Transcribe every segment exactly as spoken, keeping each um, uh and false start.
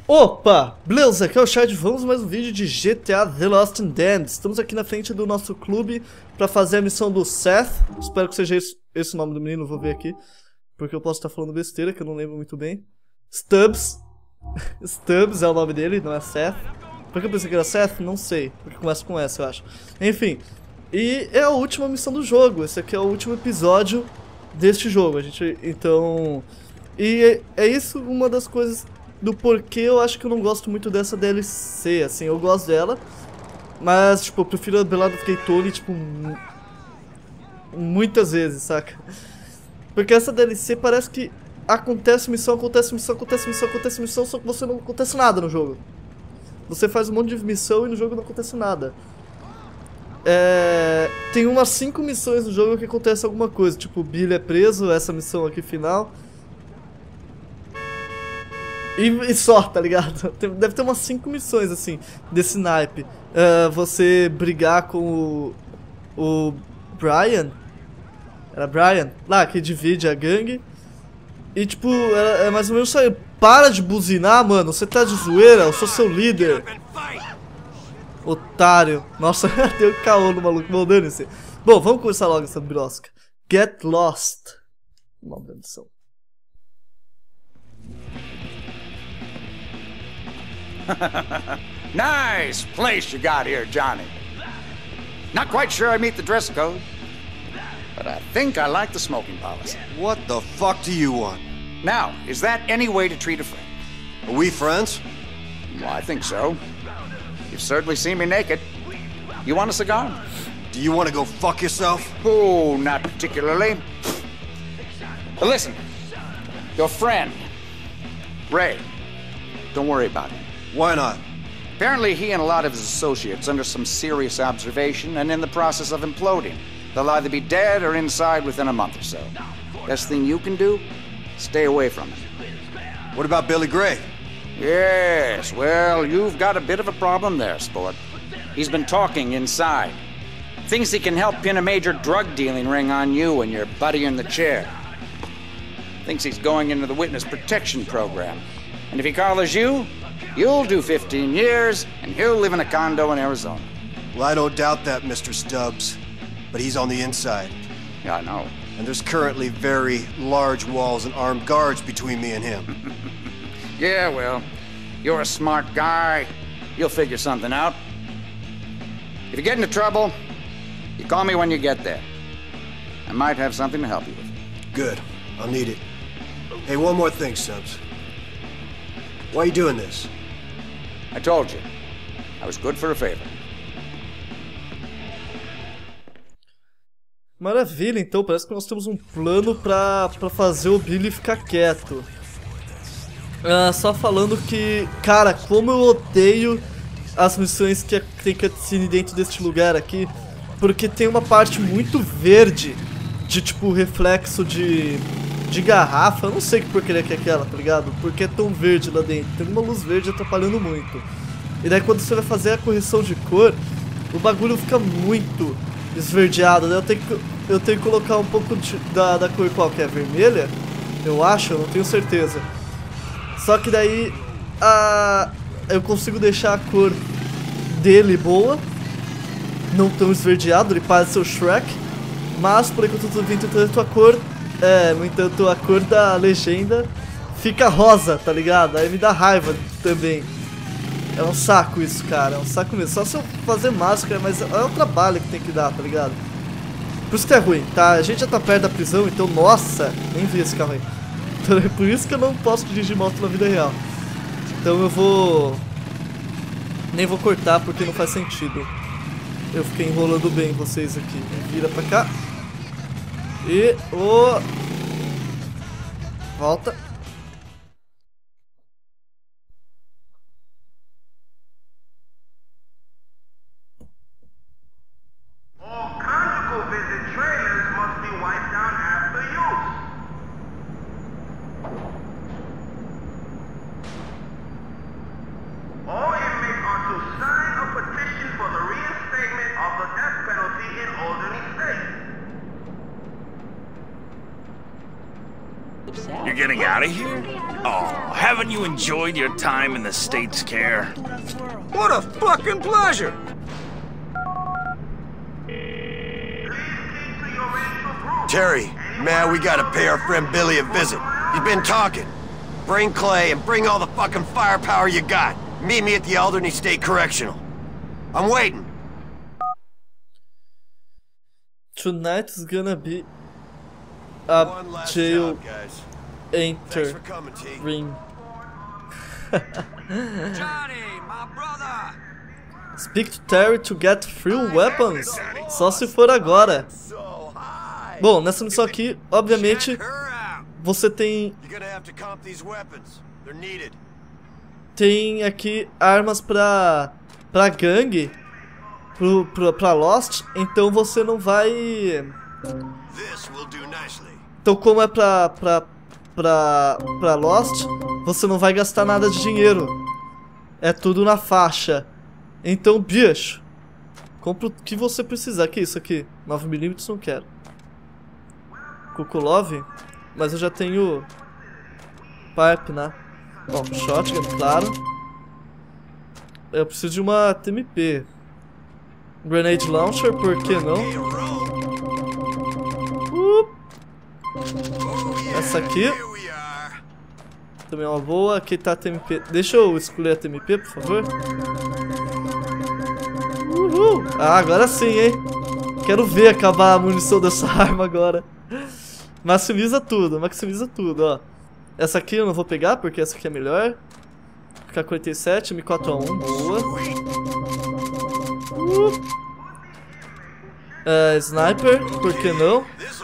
Opa! Beleza, aqui é o Chad, vamos mais um vídeo de G T A The Lost and Damned. Estamos aqui na frente do nosso clube pra fazer a missão do Seth. Espero que seja esse, esse o nome do menino, vou ver aqui. Porque eu posso estar falando besteira, que eu não lembro muito bem. Stubbs. Stubbs é o nome dele, não é Seth. Por que eu pensei que era Seth? Não sei, porque começa com S, eu acho. Enfim, e é a última missão do jogo. Esse aqui é o último episódio deste jogo. A gente, então... E é, é isso uma das coisas... do porquê eu acho que eu não gosto muito dessa D L C, assim, eu gosto dela, mas, tipo, eu prefiro a Belada of K-Tone, tipo, muitas vezes, saca? Porque essa D L C parece que acontece missão, acontece missão, acontece missão, acontece missão, só que você não acontece nada no jogo. Você faz um monte de missão e no jogo não acontece nada. É... Tem umas cinco missões no jogo que acontece alguma coisa, tipo, o Billy é preso, essa missão aqui final... E, e só, tá ligado? Deve ter umas cinco missões, assim, desse naipe. Uh, você brigar com o, o Brian. Era Brian? Lá, que divide a gangue. E, tipo, é, é mais ou menos isso aí. Para de buzinar, mano. Você tá de zoeira? Eu sou seu líder. Otário. Nossa, deu caô no maluco. Bom, dane-se. Bom, vamos começar logo essa birosca. Get Lost. O nome da missão. Nice place you got here, Johnny. Not quite sure I meet the dress code, but I think I like the smoking policy. What the fuck do you want? Now, is that any way to treat a friend? Are we friends? Well, I think so. You've certainly seen me naked. You want a cigar? Do you want to go fuck yourself? Oh, not particularly. But listen, your friend, Ray, don't worry about him. Why not? Apparently he and a lot of his associates under some serious observation and in the process of imploding. They'll either be dead or inside within a month or so. Best thing you can do? Stay away from him. What about Billy Gray? Yes, well, you've got a bit of a problem there, sport. He's been talking inside. Thinks he can help pin a major drug dealing ring on you and your buddy in the chair. Thinks he's going into the witness protection program. And if he collars you, you'll do fifteen years, and he'll live in a condo in Arizona. Well, I don't doubt that, Mister Stubbs. But he's on the inside. Yeah, I know. And there's currently very large walls and armed guards between me and him. Yeah, well, you're a smart guy. You'll figure something out. If you get into trouble, you call me when you get there. I might have something to help you with. Good. I'll need it. Hey, one more thing, Stubbs. Why are you doing this? I told you. I was good for a favor. Maravilha, então parece que nós temos um plano pra, pra fazer o Billy ficar quieto. Ah, só falando que, cara, como eu odeio as missões que tem cutscene dentro deste lugar aqui, porque tem uma parte muito verde de tipo reflexo de... de garrafa, eu não sei que porcaria que é aquela, tá ligado? Porque é tão verde lá dentro, tem uma luz verde atrapalhando muito. E daí quando você vai fazer a correção de cor, o bagulho fica muito esverdeado, né? Eu tenho que, eu tenho que colocar um pouco de, da, da cor qual que é, vermelha? Eu acho, eu não tenho certeza. Só que daí a, eu consigo deixar a cor dele boa, não tão esverdeado, ele parece ser o Shrek, mas por enquanto eu tô tentando a cor. É, no entanto, a cor da legenda fica rosa, tá ligado? Aí me dá raiva também. É um saco isso, cara, é um saco mesmo. Só se eu fazer máscara, mas é o trabalho que tem que dar, tá ligado? Por isso que é ruim, tá? A gente já tá perto da prisão, então, nossa, nem vi esse carro aí. Então é por isso que eu não posso dirigir moto na vida real. Então eu vou... nem vou cortar porque não faz sentido. Eu fiquei enrolando bem vocês aqui. Vira pra cá. E o... volta. All conjugal visit trailers must be wiped down after use. All inmates are to sign a petition for the reinstatement of the death penalty in Alderney State. You're getting out of here? Oh, haven't you enjoyed your time in the State's care? What a fucking pleasure! Terry, man, we gotta pay our friend Billy a visit. He's been talking. Bring Clay and bring all the fucking firepower you got. Meet me at the Alderney State Correctional. I'm waiting. Tonight is gonna be a One last jail job, guys. Thanks enter for coming, T. ring. Johnny, my brother! Speak to Terry to get free weapons. Só se for agora. So high. Bom, nessa missão aqui, obviamente, Check her out. você tem You're gonna have to comp these weapons. They're needed. tem aqui armas pra pra gangue, pro, pro, pra Lost. Então você não vai. This will do nicely. Então como é pra pra pra pra Lost, você não vai gastar nada de dinheiro. É tudo na faixa. Então, bicho, compra o que você precisar. Que é isso aqui? nove milímetros não quero. Kukulov? Mas eu já tenho pipe, né? Bom, shotgun, claro. Eu preciso de uma T M P. Grenade launcher, por que não? Uh. Essa aqui também é uma boa. Aqui tá a T M P. Deixa eu escolher a T M P, por favor. Uhul. Ah, agora sim, hein? Quero ver acabar a munição dessa arma agora. Maximiza tudo, maximiza tudo, ó. Essa aqui eu não vou pegar, porque essa aqui é melhor. K quarenta e sete, M quatro A um, boa. Uh. Uh, sniper, por que não?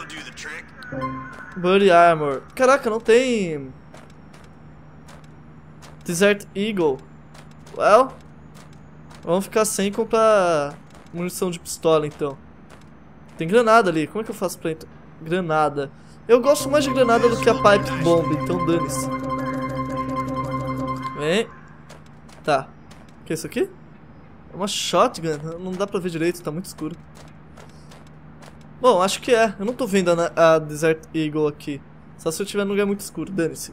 Body Armor. Caraca, não tem... Desert Eagle. Well... Vamos ficar sem comprar munição de pistola, então. Tem granada ali. Como é que eu faço pra entrar? Granada. Eu gosto mais de granada do que a Pipe Bomb, então dane-se. Vem. Tá. O que é isso aqui? É uma shotgun. Não dá pra ver direito, tá muito escuro. Bom, acho que é. Eu não tô vendo a, a Desert Eagle aqui. Só se eu estiver num lugar muito escuro, dane-se.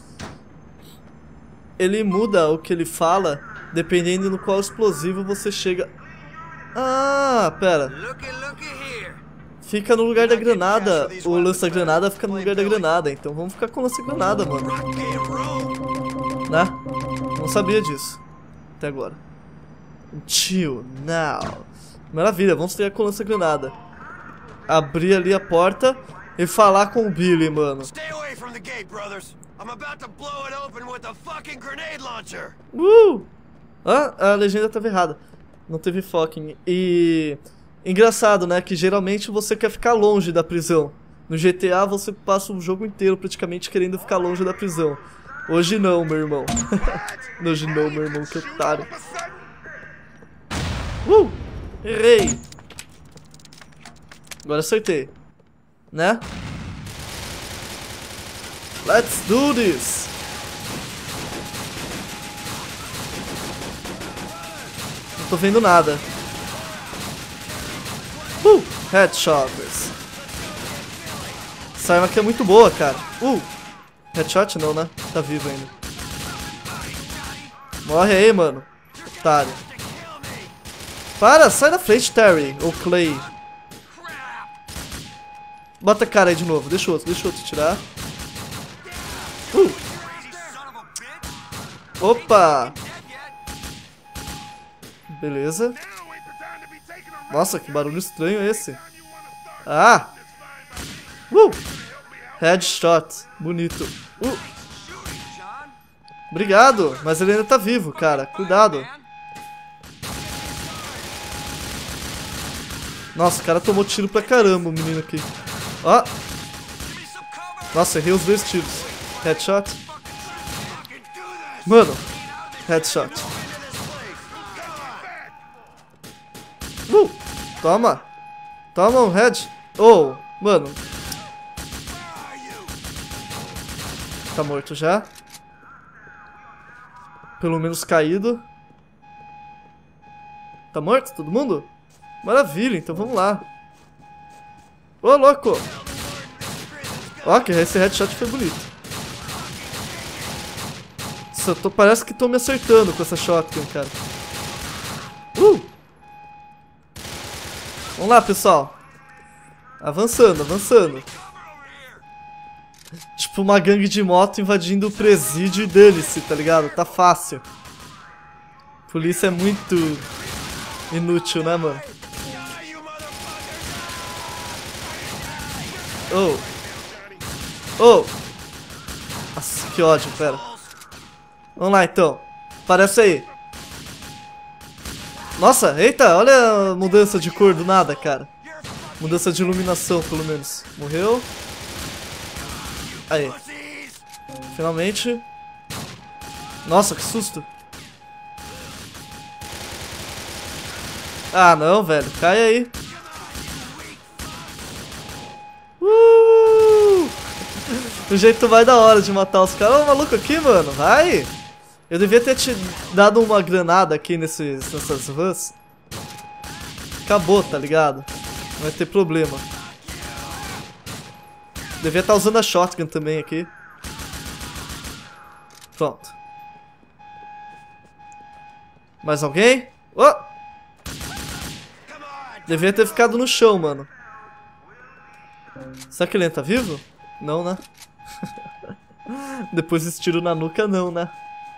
Ele muda o que ele fala dependendo no qual explosivo você chega. Ah, pera. Fica no lugar da granada. O lança-granada fica no lugar da granada. Então vamos ficar com o lança-granada, mano. Né? Não sabia disso até agora. Until now. Maravilha, vamos ficar com o lança-granada. Abrir ali a porta e falar com o Billy, mano. Uh! Ah, a legenda tava errada. Não teve fucking. E... engraçado, né? Que geralmente você quer ficar longe da prisão. No G T A você passa o jogo inteiro praticamente querendo ficar longe da prisão. Hoje não, meu irmão. Hoje não, meu irmão, que otário. Uh! Errei! Agora acertei. Né? Let's do this! Não tô vendo nada. Uh! Headshots. Essa arma aqui é muito boa, cara. Uh! Headshot não, né? Tá vivo ainda. Morre aí, mano. Otário. Para! Sai da frente, Terry. Ou Clay. Bota a cara aí de novo. Deixa o outro, deixa o outro tirar. Uh! Opa! Beleza. Nossa, que barulho estranho esse. Ah! Uh! Headshot. Bonito. Uh! Obrigado, mas ele ainda tá vivo, cara. Cuidado. Nossa, o cara tomou tiro pra caramba, o menino aqui. Ó. Nossa, errei os dois tiros. Headshot. Mano. Headshot. Uh, toma. Toma um head. Oh, mano. Tá morto já. Pelo menos caído. Tá morto todo mundo? Maravilha, então vamos lá. Ô, louco. Ó, que esse headshot foi bonito. Nossa, eu tô, parece que tô me acertando com essa shotgun, cara. Uh! Vamos lá, pessoal. Avançando, avançando. Tipo uma gangue de moto invadindo o presídio e dane-se, tá ligado? Tá fácil. Polícia é muito inútil, né, mano? Oh. Oh. Nossa, que ódio, pera. Vamos lá, então. Aparece aí. Nossa, eita, olha a mudança de cor do nada, cara. Mudança de iluminação, pelo menos. Morreu. Aí. Finalmente. Nossa, que susto. Ah, não, velho. Cai aí. Uh! O jeito vai da hora de matar os caras. Ô, maluco aqui, mano. Vai. Eu devia ter te dado uma granada aqui nesses, nessas vans. Acabou, tá ligado? Não vai ter problema. Devia estar usando a shotgun também aqui. Pronto. Mais alguém? Oh! Devia ter ficado no chão, mano. Será que ele ainda tá vivo? Não, né? Depois desse tiro na nuca, não, né?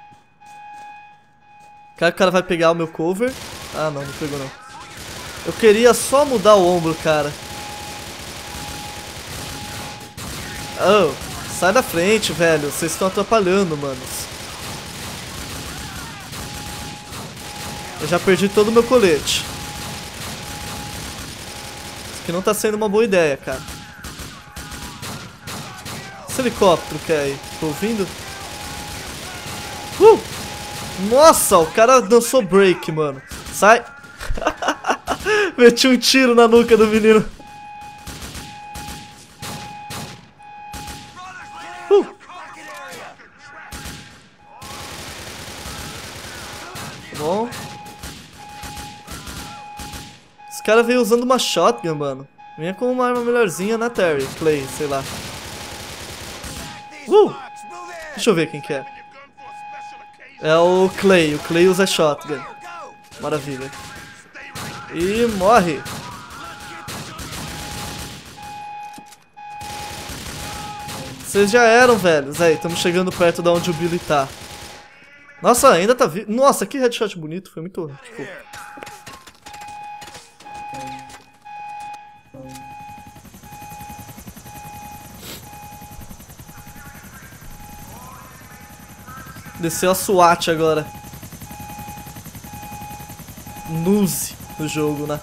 Cara, o cara vai pegar o meu cover. Ah, não, não pegou não. Eu queria só mudar o ombro, cara. Oh, sai da frente, velho. Vocês estão atrapalhando, manos. Eu já perdi todo o meu colete. Isso aqui não tá sendo uma boa ideia, cara. Esse helicóptero que é aí? Tô ouvindo? Uh! Nossa, o cara dançou break, mano. Sai. Meti um tiro na nuca do menino. Uh. Bom. Esse cara veio usando uma shotgun, mano. Vinha com uma arma melhorzinha, né, Terry? Clay, sei lá. Uh. Deixa eu ver quem que é. É o Clay, o Clay usa shotgun. Maravilha. E morre. Vocês já eram, velhos. Aí, estamos chegando perto de onde o Billy tá. Nossa, ainda tá vivo. Nossa, que headshot bonito. Foi muito... Tipo... Desceu a SWAT agora. Nuze no jogo, né?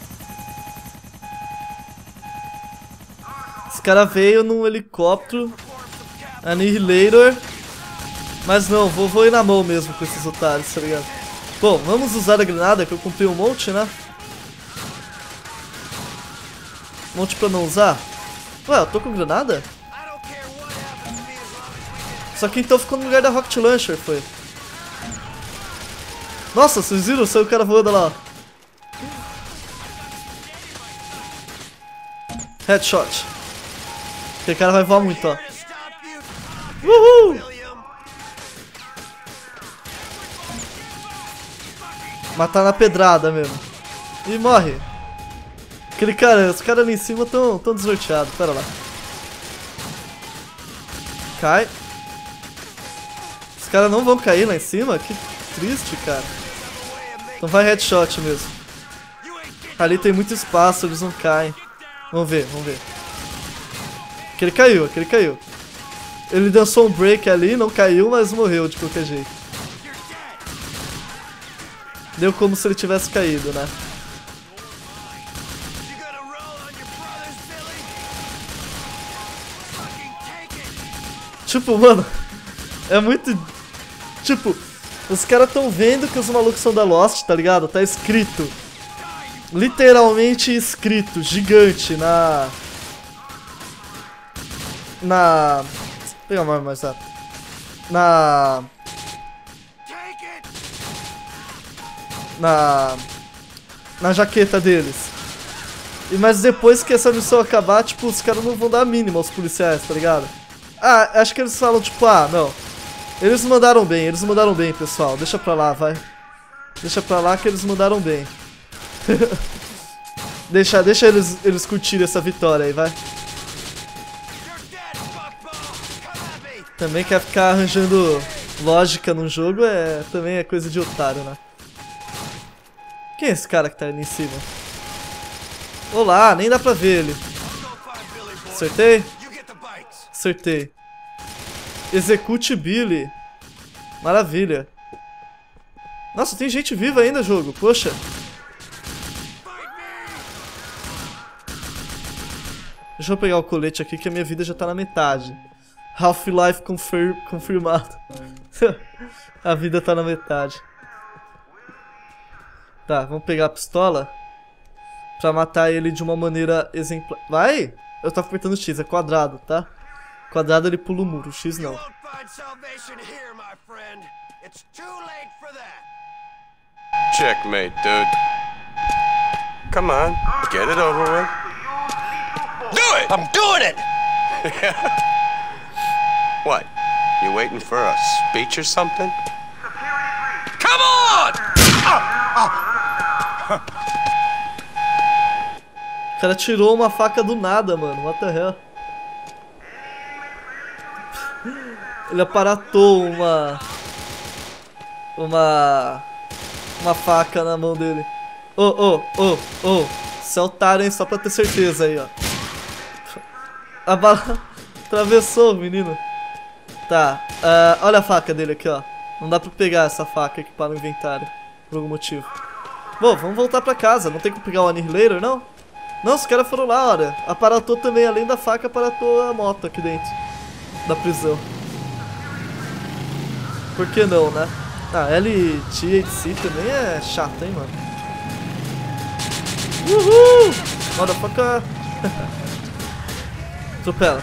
Esse cara veio num helicóptero Annihilator. Mas não, vou, vou ir na mão mesmo com esses otários, tá ligado? Bom, vamos usar a granada que eu comprei um monte, né? Um monte pra não usar. Ué, eu tô com granada? Só que então ficou no lugar da Rocket Launcher, foi. Nossa, vocês viram? Saiu o cara voando lá. Headshot. Aquele cara vai voar muito, ó. Uhul! Matar na pedrada mesmo. E morre. Aquele cara, os caras ali em cima tão, tão desnorteados. Pera lá. Cai. Os caras não vão cair lá em cima? Que triste, cara. Então vai headshot mesmo. Ali tem muito espaço, eles não caem. Vamos ver, vamos ver. Aquele caiu, aquele caiu. Ele dançou um break ali, não caiu, mas morreu de qualquer jeito. Deu como se ele tivesse caído, né? Tipo, mano, é muito... Tipo, os caras tão vendo que os malucos são da Lost, tá ligado? Tá escrito, literalmente escrito, gigante, na... Na... Vou pegar uma arma mais rápido. Na... Na... Na jaqueta deles. E mas depois que essa missão acabar, tipo, os caras não vão dar a mínima aos policiais, tá ligado? Ah, acho que eles falam, tipo, ah, não. Eles mandaram bem, eles mandaram bem, pessoal. Deixa pra lá, vai. Deixa pra lá que eles mandaram bem. deixa deixa eles, eles curtirem essa vitória aí, vai. Também quer ficar arranjando lógica num jogo, é também é coisa de otário, né? Quem é esse cara que tá ali em cima? Olá, nem dá pra ver ele. Acertei? Acertei. Execute Billy. Maravilha. Nossa, tem gente viva ainda, jogo. Poxa. Deixa eu pegar o colete aqui que a minha vida já tá na metade. Half-Life confir confirmado. A vida tá na metade. Tá, vamos pegar a pistola pra matar ele de uma maneira exemplar. Vai! Eu tava apertando X, é quadrado, tá? Quadrado ele pula o muro, X não. Checkmate, dude. Come on, get it over with. Do it! I'm doing it! What? You waiting for a speech or something? Come on! O cara tirou uma faca do nada, mano. What the hell? Ele aparatou uma... Uma... Uma faca na mão dele. Ô, ô, ô, ô. Se otário, hein? Só pra ter certeza aí, ó. A bala... Atravessou o menino. Tá. Uh, olha a faca dele aqui, ó. Não dá pra pegar essa faca aqui para o inventário. Por algum motivo. Bom, vamos voltar pra casa. Não tem que pegar o Annihilator, não? Não, os caras foram lá, olha. Aparatou também, além da faca, aparatou a moto aqui dentro da prisão. Por que não, né? Ah, L T H C também é chato, hein, mano. Uhul! Motherfucker! Atropela.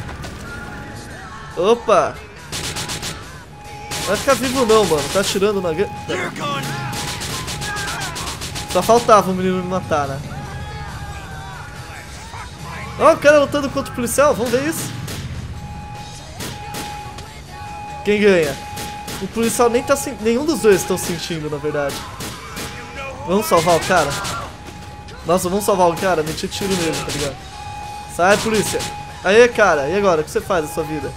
Opa! Vai ficar vivo não, mano. Tá atirando na... Só faltava o menino me matar, né? Ó, oh, o cara lutando contra o policial. Vamos ver isso. Quem ganha? O policial nem tá sentindo. Nenhum dos dois estão sentindo, na verdade. Vamos salvar o cara? Nossa, vamos salvar o cara? Meti tiro nele, tá ligado? Sai, polícia. Aê, cara. E agora? O que você faz na sua vida?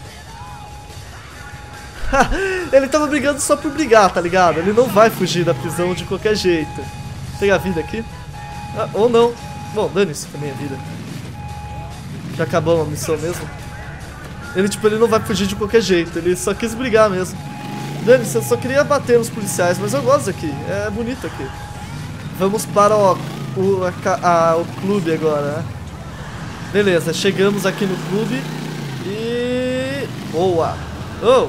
Ele tava brigando só por brigar, tá ligado? Ele não vai fugir da prisão de qualquer jeito. Vou pegar a vida aqui. Ah, ou não. Bom, dane-se também a vida. Já acabou a missão mesmo. Ele, tipo, ele não vai fugir de qualquer jeito. Ele só quis brigar mesmo. Dane-se, eu só queria bater nos policiais. Mas eu gosto aqui. É bonito aqui. Vamos para o, o, a, a, o clube agora, né? Beleza, chegamos aqui no clube. E... Boa! Oh!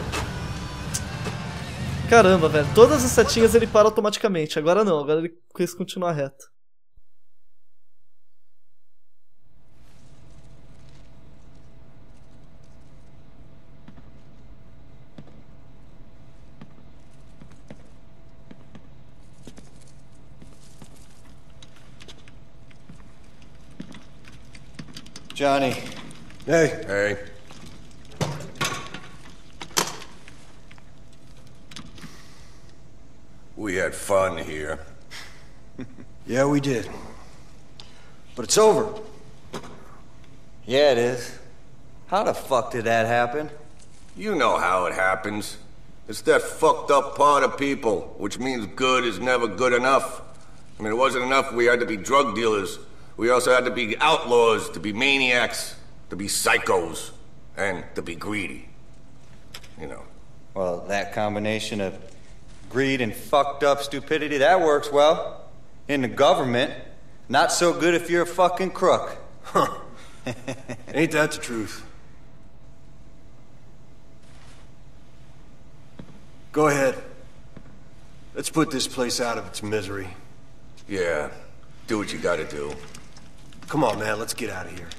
Caramba, velho. Todas as setinhas ele para automaticamente. Agora não, agora ele quis continuar reto. Johnny. Hey. Hey. We had fun here. Yeah, we did. But it's over. Yeah, it is. How the fuck did that happen? You know how it happens. It's that fucked up part of people, which means good is never good enough. I mean, it wasn't enough we had to be drug dealers. We also had to be outlaws, to be maniacs, to be psychos, and to be greedy. You know. Well, that combination of greed and fucked up stupidity, that works well. In the government. Not so good if you're a fucking crook. Huh. Ain't that the truth? Go ahead. Let's put this place out of its misery. Yeah, do what you gotta do. Come on, man, let's get out of here.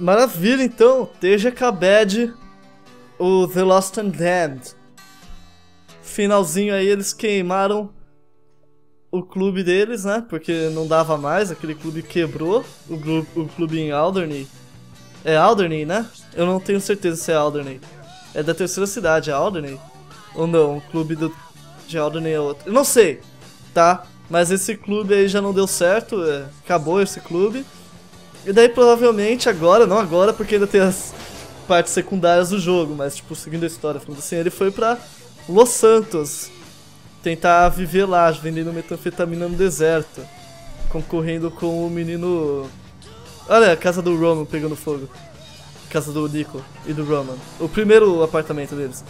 Maravilha, então. T G K Bad, o The Lost and Damned. Finalzinho aí, eles queimaram o clube deles, né? Porque não dava mais, aquele clube quebrou. O, glu o clube em Alderney. É Alderney, né? Eu não tenho certeza se é Alderney. É da terceira cidade, é Alderney? Ou não? O clube do, de Alderney é outro. Eu não sei, tá? Mas esse clube aí já não deu certo, é, acabou esse clube. E daí provavelmente agora, não agora porque ainda tem as partes secundárias do jogo, mas tipo, seguindo a história, falando assim, ele foi pra Los Santos tentar viver lá, vendendo metanfetamina no deserto, concorrendo com o menino... Olha, a casa do Roman pegando fogo. Casa do Nico e do Roman. O primeiro apartamento deles.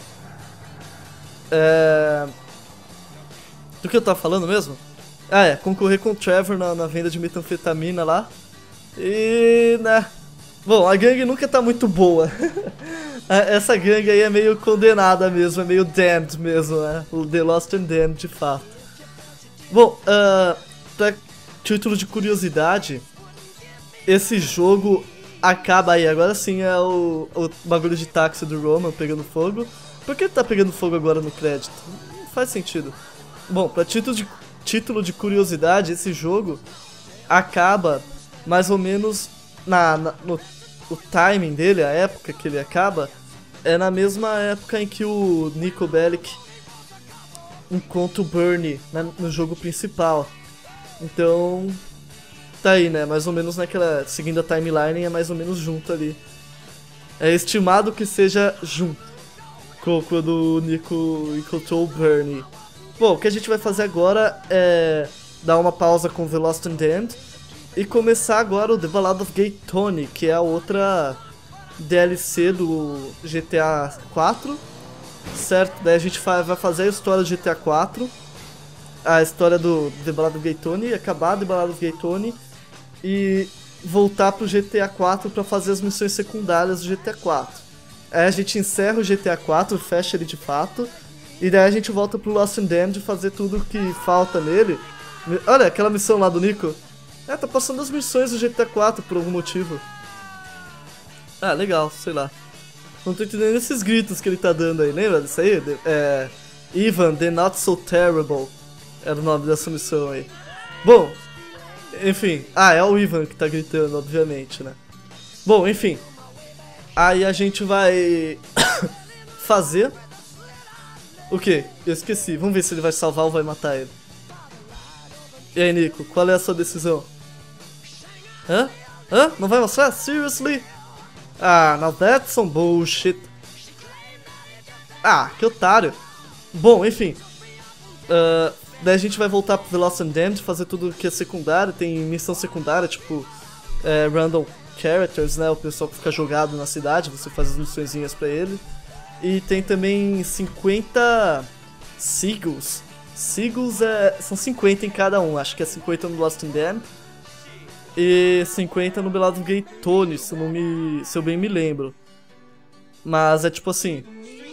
É... Do que eu tava falando mesmo? Ah, é, concorrer com o Trevor na, na venda de metanfetamina lá. E... né... Bom, a gangue nunca tá muito boa. Essa gangue aí é meio condenada mesmo, é meio damned mesmo, né? O The Lost and Damned, de fato. Bom, uh, pra título de curiosidade, esse jogo acaba aí, agora sim é o, o bagulho de táxi do Roman pegando fogo. Por que ele tá pegando fogo agora no crédito? Não faz sentido. Bom, pra título de, título de curiosidade, esse jogo acaba mais ou menos na, na, no o timing dele, a época que ele acaba, é na mesma época em que o Nico Bellic encontra o Bernie na, no jogo principal. Então, tá aí, né? Mais ou menos naquela... Seguindo a timeline, é mais ou menos junto ali. É estimado que seja junto quando o Nico encontrou o Bernie. Bom, o que a gente vai fazer agora é dar uma pausa com The Lost and Damned e começar agora o The Ballad of Gay Tony, que é a outra D L C do G T A quatro, certo? Daí a gente vai fazer a história do G T A quatro, a história do The Ballad of Gay Tony, acabar The Ballad of Gay Tony e voltar pro G T A quatro pra fazer as missões secundárias do G T A quatro. Aí a gente encerra o G T A quatro, fecha ele de fato, e daí a gente volta pro Lost and Damned fazer tudo que falta nele. Olha, aquela missão lá do Nico. É, tá passando as missões do G T A quatro por algum motivo. Ah, legal, sei lá. Não tô entendendo esses gritos que ele tá dando aí, lembra disso aí? É... Ivan, The Not So Terrible era o nome dessa missão aí. Bom, enfim. Ah, é o Ivan que tá gritando, obviamente, né? Bom, enfim. Aí a gente vai fazer... O quê? Eu esqueci. Vamos ver se ele vai salvar ou vai matar ele. E aí, Nico, qual é a sua decisão? Hã? Hã? Não vai mostrar? Seriously? Ah, now that's some bullshit. Ah, que otário. Bom, enfim. Uh, daí a gente vai voltar pro The Lost and Damned, fazer tudo que é secundário. Tem missão secundária, tipo... É, random characters, né? O pessoal que fica jogado na cidade, você faz as missõezinhas pra ele. E tem também cinquenta Seagulls. Seagulls é, são cinquenta em cada um, acho que é cinquenta no Lost and Damned e cinquenta no Ballad of Gay Tony, se eu, não me, se eu bem me lembro. Mas é tipo assim...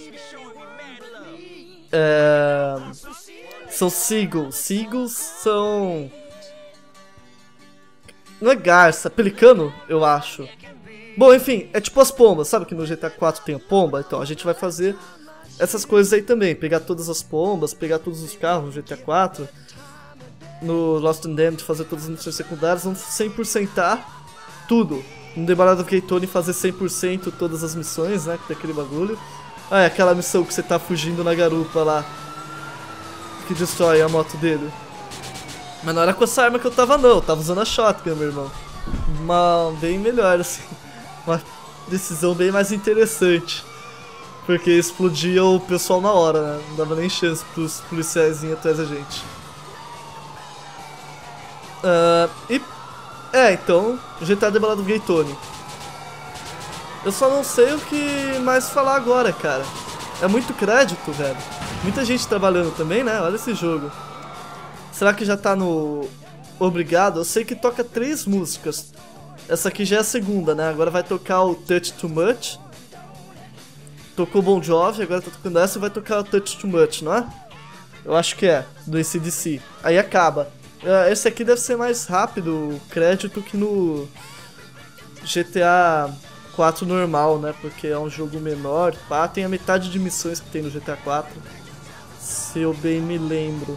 É, são Seagulls. Seagulls são... Não é garça, é pelicano, eu acho. Bom, enfim, é tipo as pombas, sabe que no G T A quatro tem a pomba? Então a gente vai fazer essas coisas aí também, pegar todas as pombas, pegar todos os carros no G T A quatro, no Lost and Damned fazer todas as missões secundárias, vamos cem por centar tudo. No The Ballad of Gay Tony fazer cem por cento todas as missões, né, que tem aquele bagulho. Ah, é aquela missão que você tá fugindo na garupa lá, que destrói a moto dele. Mas não era com essa arma que eu tava não, eu tava usando a shotgun, meu irmão. Uma bem melhor, assim, uma decisão bem mais interessante. Porque explodia o pessoal na hora, né? Não dava nem chance pros policiais irem atrás da gente. Uh, e... É, então, G T A The Ballad of Gay Tony. Eu só não sei o que mais falar agora, cara. É muito crédito, velho. Muita gente trabalhando também, né? Olha esse jogo. Será que já tá no... Obrigado? Eu sei que toca três músicas. Essa aqui já é a segunda, né? Agora vai tocar o Touch Too Much. Tocou Bon Jovi, agora tá tocando essa e vai tocar o Touch Too Much, não é? Eu acho que é, do A C D C. Aí acaba. Uh, esse aqui deve ser mais rápido o crédito que no G T A quatro normal, né? Porque é um jogo menor. Pá, tem a metade de missões que tem no G T A quatro. Se eu bem me lembro.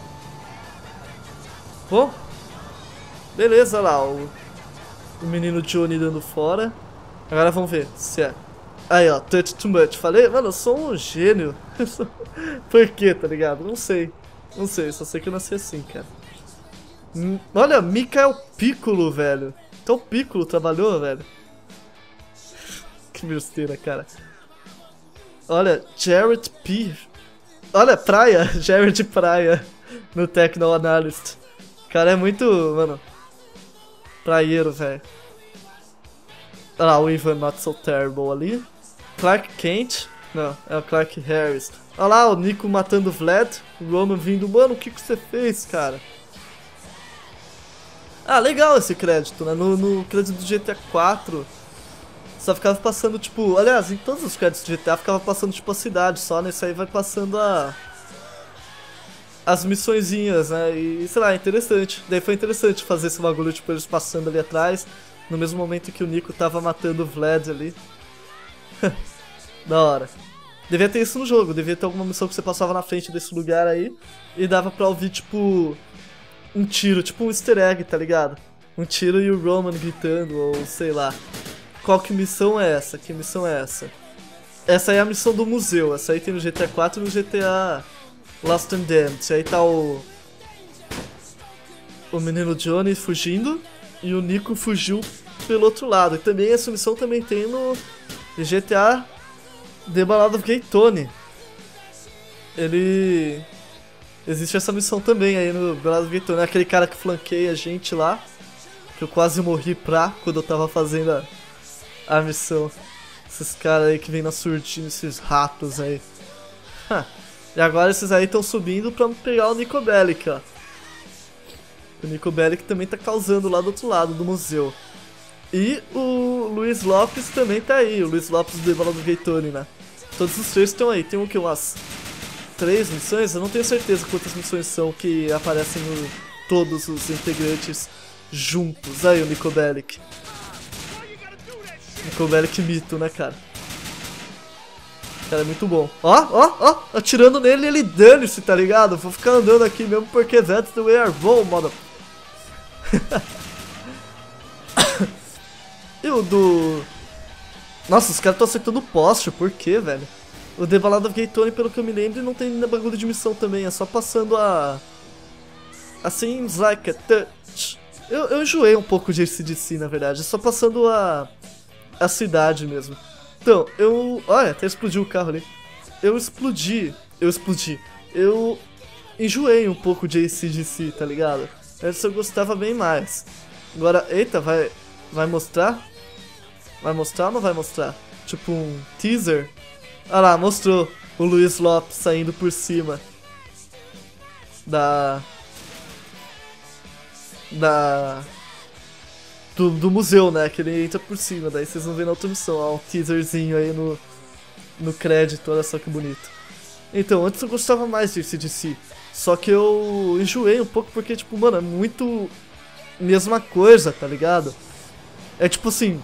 Bom, beleza lá, o, o menino Johnny dando fora. Agora vamos ver se é. Aí ó, touch too much. Falei, mano, eu sou um gênio. Por quê, tá ligado? Não sei. Não sei, só sei que eu nasci assim, cara. Hum, olha, Michael Piccolo, velho. Então o Piccolo trabalhou, velho. Que besteira, cara. Olha, Jared P. Olha, Praia. Jared Praia. No Techno Analyst. O cara é muito, mano, praieiro, velho. Olha lá, o Ivan Not So Terrible ali. Clark Kent. Não, é o Clark Harris. Olha lá, o Nico matando o Vlad. O Roman vindo. Mano, o que, que você fez, cara? Ah, legal esse crédito, né? No, no crédito do G T A quatro só ficava passando, tipo... Aliás, em todos os créditos do G T A ficava passando, tipo, a cidade. Só nesse aí vai passando a... as missõezinhas, né? E, sei lá, é interessante. Daí foi interessante fazer esse bagulho, tipo, eles passando ali atrás. No mesmo momento que o Nico tava matando o Vlad ali. Da hora. Devia ter isso no jogo. Devia ter alguma missão que você passava na frente desse lugar aí. E dava pra ouvir, tipo... um tiro, tipo um easter egg, tá ligado? Um tiro e o Roman gritando, ou sei lá. Qual que missão é essa? Que missão é essa? Essa aí é a missão do museu. Essa aí tem no G T A quatro e no G T A Lost and Damned. Aí tá o... o menino Johnny fugindo. E o Nico fugiu pelo outro lado. E também essa missão também tem no G T A The Ballad of Gay Tony. Ele... existe essa missão também aí no Ballad of Gay Tony. É aquele cara que flanqueia a gente lá. Que eu quase morri pra quando eu tava fazendo a, a missão. Esses caras aí que vem na surdina, esses ratos aí. E agora esses aí estão subindo pra pegar o Nico Bellic, ó. O Nico Bellic também tá causando lá do outro lado do museu. E o Luiz Lopes também tá aí. O Luiz Lopes do The Ballad of Gay Tony, né? Todos os três estão aí. Tem um que umas... três missões? Eu não tenho certeza quantas missões são que aparecem no, todos os integrantes juntos. Aí o Nico Bellic. Nico Bellic mito, né, cara? O cara é muito bom. Ó, ó, ó, atirando nele e ele dane-se, tá ligado? Vou ficar andando aqui mesmo porque that's the way I roll, mano. E o do... nossa, os caras estão acertando o poste, por quê, velho? O The Ballad of Gay Tony, pelo que eu me lembro, não tem bagulho de missão também, é só passando a... assim, like a touch. Eu, eu enjoei um pouco de A C D C, na verdade, é só passando a... a cidade mesmo. Então, eu... olha, até explodiu o carro ali. Eu explodi, eu explodi. Eu enjoei um pouco de A C D C, tá ligado? Antes eu gostava bem mais. Agora, eita, vai... vai mostrar? Vai mostrar ou não vai mostrar? Tipo um teaser? Ah lá, mostrou o Luiz Lopes saindo por cima da... da... Do, do museu, né? Que ele entra por cima, daí vocês vão ver na outra missão, ó, um teaserzinho aí no, no crédito, olha só que bonito. Então, antes eu gostava mais de A C D C, só que eu enjoei um pouco porque, tipo, mano, é muito mesma coisa, tá ligado? É tipo assim...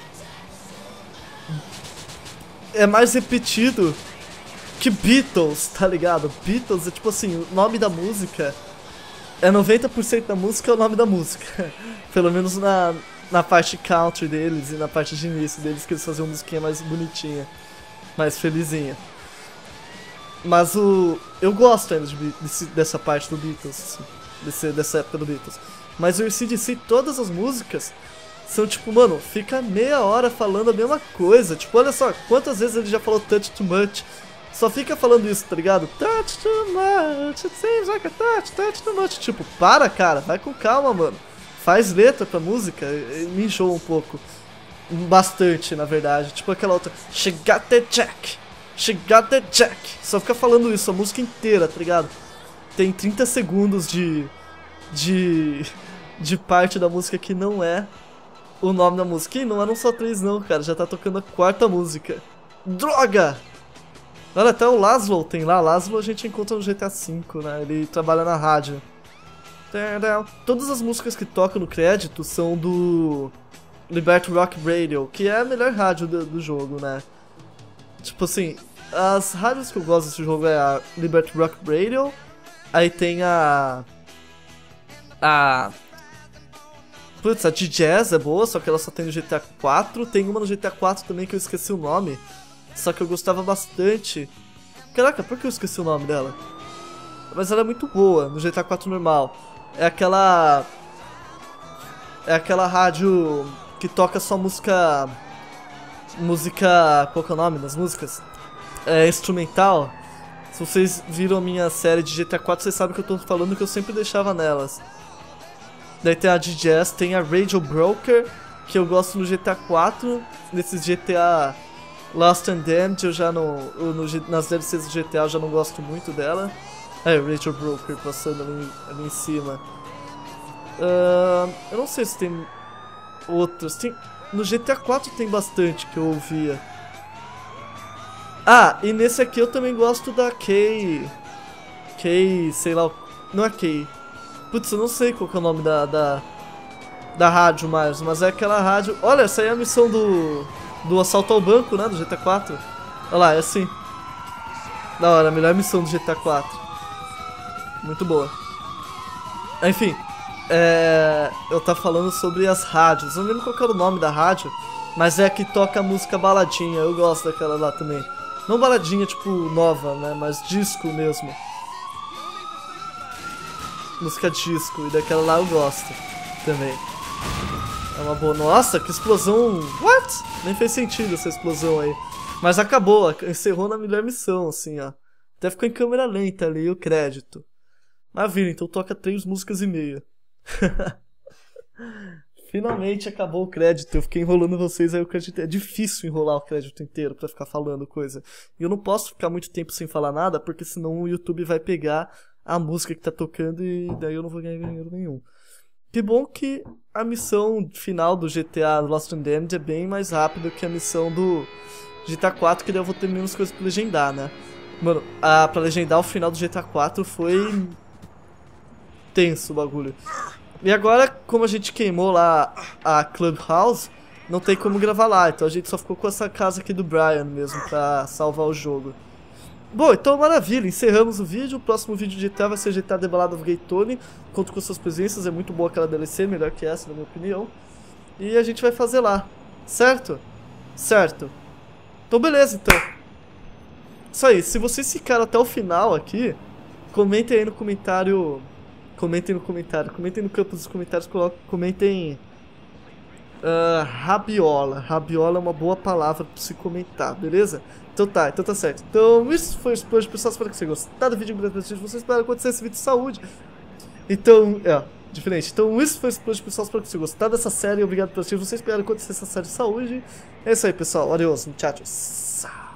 é mais repetido que Beatles, tá ligado? Beatles é tipo assim, o nome da música é noventa por cento da música é o nome da música. Pelo menos na, na parte country deles e na parte de início deles, que eles faziam uma musiquinha mais bonitinha, mais felizinha. Mas o... eu gosto ainda de, desse, dessa parte do Beatles, assim, desse, dessa época do Beatles. Mas o A C D C, todas as músicas são tipo, mano, fica meia hora falando a mesma coisa. Tipo, olha só, quantas vezes ele já falou touch too much. Só fica falando isso, tá ligado? Touch too much, it seems like a touch, touch too much. Tipo, para, cara, vai com calma, mano. Faz letra pra música, me enjoa um pouco. Bastante, na verdade. Tipo aquela outra, she got the jack, she got the jack. Só fica falando isso a música inteira, tá ligado? Tem trinta segundos de... De... de parte da música que não é o nome da música. E não eram só três não, cara. Já tá tocando a quarta música. Droga! Olha, até o Laszlo tem lá. Laszlo a gente encontra no G T A cinco, né? Ele trabalha na rádio. Todas as músicas que tocam no crédito são do... Liberty Rock Radio, que é a melhor rádio do, do jogo, né? Tipo assim, as rádios que eu gosto desse jogo é a Liberty Rock Radio, aí tem a... A... Putz, a D-Jazz é boa, só que ela só tem no G T A quatro, tem uma no G T A quatro também que eu esqueci o nome, só que eu gostava bastante. Caraca, por que eu esqueci o nome dela? Mas ela é muito boa no G T A quatro normal. É aquela... É aquela rádio que toca só música... Música... Qual que é o nome das músicas? É instrumental. Se vocês viram a minha série de G T A quatro, vocês sabem que eu tô falando que eu sempre deixava nelas. Daí tem a D-Jazz, tem a Radio Broker, que eu gosto no G T A quatro. Nesses G T A Lost and Damned, eu já não... Eu no, nas D L Cs do G T A eu já não gosto muito dela. É, Radio Broker passando ali, ali em cima. Uh, eu não sei se tem outras. Tem, no G T A quatro tem bastante que eu ouvia. Ah, e nesse aqui eu também gosto da Kay. Kay, sei lá. Não é Kay. Putz, eu não sei qual que é o nome da, da, da rádio mais, mas é aquela rádio... Olha, essa aí é a missão do, do assalto ao banco, né, do G T A quatro. Olha lá, é assim. Da hora, a melhor missão do G T A quatro. Muito boa. Enfim, é, eu tava falando sobre as rádios. Eu não lembro qual que era o nome da rádio, mas é a que toca a música baladinha. Eu gosto daquela lá também. Não baladinha, tipo, nova, né, mas disco mesmo. Música disco, e daquela lá eu gosto também. É uma boa... Nossa, que explosão... What? Nem fez sentido essa explosão aí. Mas acabou, encerrou na melhor missão, assim, ó. Até ficou em câmera lenta ali o crédito. Maravilha, então toca três músicas e meia. Finalmente acabou o crédito. Eu fiquei enrolando vocês aí o crédito. É difícil enrolar o crédito inteiro pra ficar falando coisa. E eu não posso ficar muito tempo sem falar nada, porque senão o YouTube vai pegar a música que tá tocando e daí eu não vou ganhar dinheiro nenhum. Que bom que a missão final do G T A Lost and Damned é bem mais rápida que a missão do G T A quatro, que daí eu vou ter menos coisas pra legendar, né? Mano, a, pra legendar o final do G T A quatro foi tenso o bagulho. E agora, como a gente queimou lá a Clubhouse, não tem como gravar lá, então a gente só ficou com essa casa aqui do Brian mesmo pra salvar o jogo. Bom, então maravilha, encerramos o vídeo. O próximo vídeo de G T A vai ser G T A The Ballad of Gay Tony. Conto com suas presenças, é muito boa aquela D L C, melhor que essa na minha opinião. E a gente vai fazer lá, certo? Certo. Então beleza, então. Isso aí, se vocês ficaram até o final aqui, comentem aí no comentário. Comentem no comentário, comentem no campo dos comentários, comentem uh, rabiola. Rabiola é uma boa palavra pra se comentar, beleza? Então tá, então tá certo. Então isso foi o Splurge, pessoal. Espero que vocês tenham gostado do vídeo. Vocês esperaram acontecer esse vídeo de saúde. Então, é, diferente. Então isso foi o Splurge, pessoal. Espero que vocês tenham gostado dessa série. Obrigado por assistir. Vocês esperaram acontecer essa série de saúde. É isso aí, pessoal. Adeus, muchachos.